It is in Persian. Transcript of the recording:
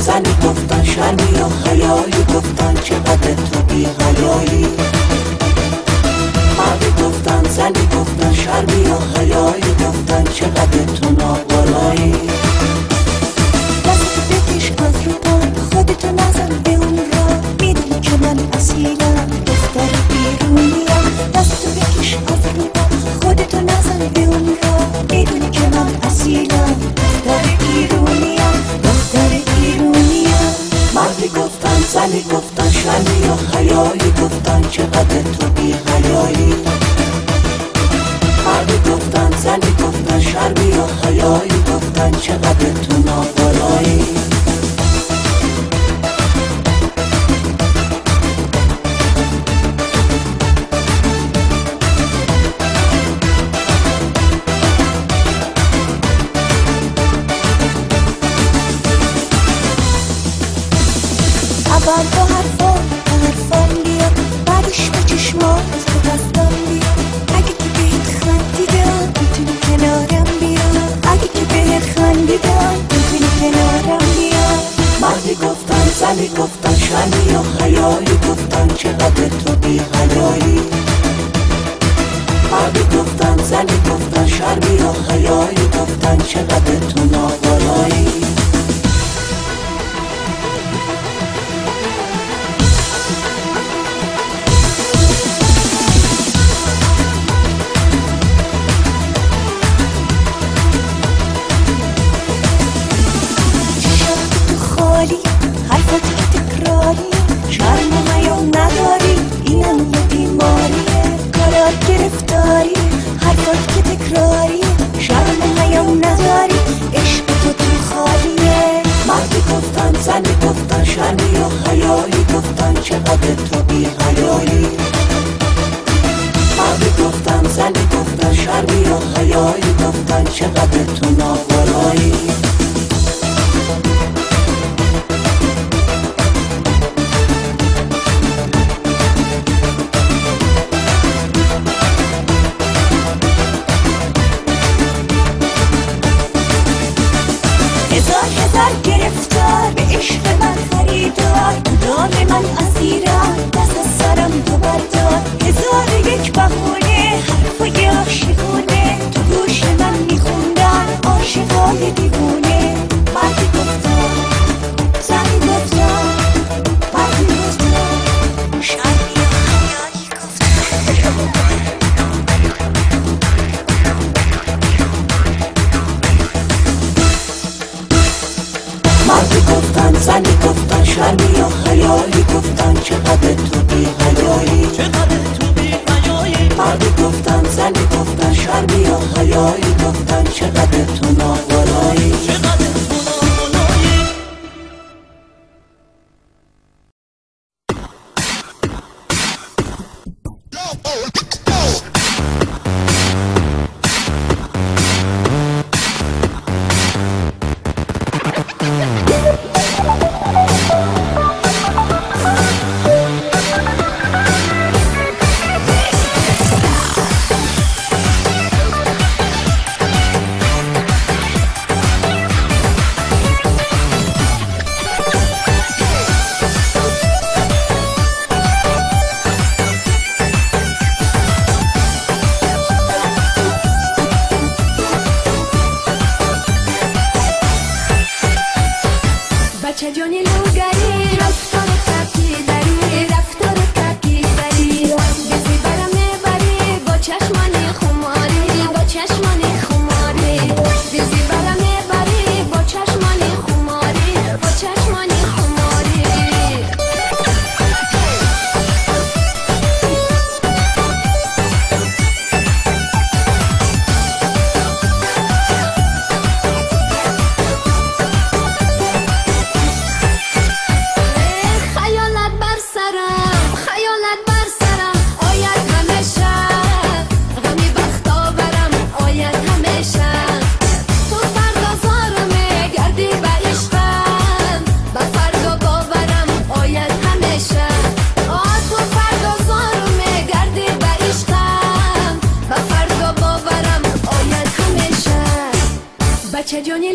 زنی گفتن شرمی و حیایی، گفتن چقدر تو بی حیایی. مردی گفتن زنی گفتن شرمی و حیایی، گفتن چقدر تو نابالایی. دست بکش از رو پای، خودتو نزن به اون را، میدونی که من اصیلم دختر بیرونیم. دستو بکش از رو پای، خودتو نزن به اون را، میدونی که من اصیلم دختر بیرونیم، دختر بیرونیم. مردی گفتن زنی گفتن شرمی و حیایی، گفتن چقدر تو بی حیایی. مردی گفتن زنی گفتن شرمی و حیایی، گفتن چقدر تو نابالایی. اول با حرفان بیا، بعدش با چشمات به دستم بیا. اگه که بهت خندیدم میتونی کنارم بیا، اگه که بهت خندیدم میتونی کنارم بیا. مردی گفتن زنی گفتن شرمی و حیایی، گفتن چقدر تو بی حیایی. مردی گفتن زنی گفتن شرمی و حیایی، گفتن چقدر تو نابالایی. حرفات که تکراری، شرم و حیا نداری، اینم یه بیماریه. کارات گرفتاری، حرفات که تکراری، شرم و حیا نداری، عشق تو خالیه. مردی گفتن زنی گفتن شرمی و حیایی، گفتن چقدر تو بی حیایی. مردی گفتن زنی گفتن شرمی و حیایی، گفتن چقدر تو نابالایی. هزار گرفتار به عشق من خریدار، تو دام من اسیرم دست از سرم تو بردار. 1001 بهونه حرفای عاشقونه تو گوش من میخوندن عاشقای دیوونه. مردی گفتم زنی گفتم، مردی گفتم شرمی و حیایی گفتم. مردی گفتن زنی گفتن شرمی و حیایی، گفتن چقدر تو بی حیایی. مردی گفتن زنی گفتن شرمی و حیایی، گفتن چقدر تو نابالایی. بچه جانی